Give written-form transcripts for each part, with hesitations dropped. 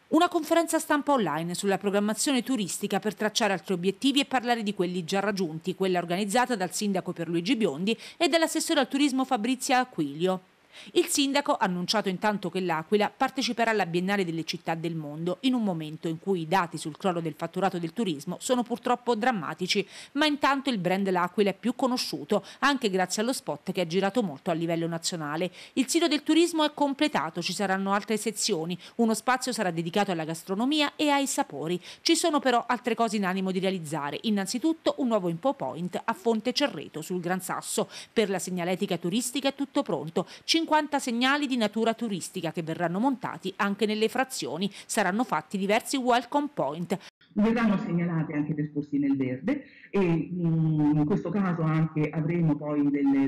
Una conferenza stampa online sulla programmazione turistica per tracciare altri obiettivi e parlare di quelli già raggiunti, quella organizzata dal sindaco Pierluigi Biondi e dall'assessore al turismo Fabrizia Aquilio. Il sindaco ha annunciato intanto che l'Aquila parteciperà alla Biennale delle città del mondo, in un momento in cui i dati sul crollo del fatturato del turismo sono purtroppo drammatici, ma intanto il brand L'Aquila è più conosciuto, anche grazie allo spot che ha girato molto a livello nazionale. Il sito del turismo è completato, ci saranno altre sezioni, uno spazio sarà dedicato alla gastronomia e ai sapori. Ci sono però altre cose in animo di realizzare, innanzitutto un nuovo info point a Fonte Cerreto sul Gran Sasso. Per la segnaletica turistica è tutto pronto, 50 segnali di natura turistica che verranno montati anche nelle frazioni, saranno fatti diversi welcome point. Verranno segnalati anche percorsi nel verde e in questo caso anche avremo poi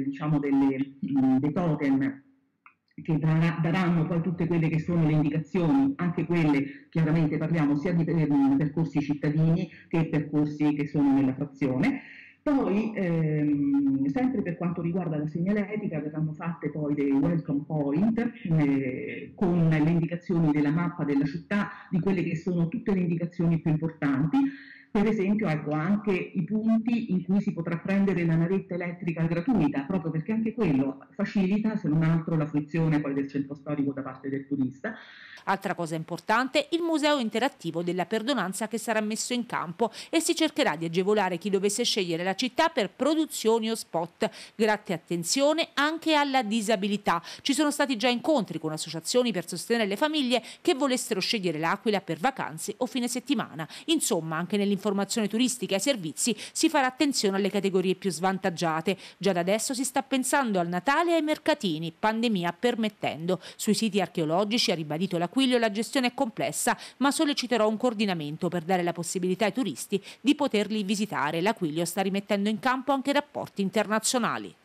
dei totem che daranno poi tutte quelle che sono le indicazioni, anche quelle chiaramente parliamo sia di percorsi cittadini che percorsi che sono nella frazione. Poi, sempre per quanto riguarda la segnaletica, verranno fatte poi dei welcome point con le indicazioni della mappa della città, di quelle che sono tutte le indicazioni più importanti. Per esempio, ecco, anche i punti in cui si potrà prendere la navetta elettrica gratuita, proprio perché anche quello facilita, se non altro, la fruizione poi del centro storico da parte del turista. Altra cosa importante, il museo interattivo della perdonanza che sarà messo in campo e si cercherà di agevolare chi dovesse scegliere la città per produzioni o spot. Grazie attenzione anche alla disabilità. Ci sono stati già incontri con associazioni per sostenere le famiglie che volessero scegliere l'Aquila per vacanze o fine settimana. Insomma, anche nell'informazione turistica e ai servizi si farà attenzione alle categorie più svantaggiate. Già da adesso si sta pensando al Natale e ai mercatini, pandemia permettendo. Sui siti archeologici, ha ribadito l'Aquilio, la gestione è complessa, ma solleciterò un coordinamento per dare la possibilità ai turisti di poterli visitare. L'Aquilio sta rimettendo in campo anche rapporti internazionali.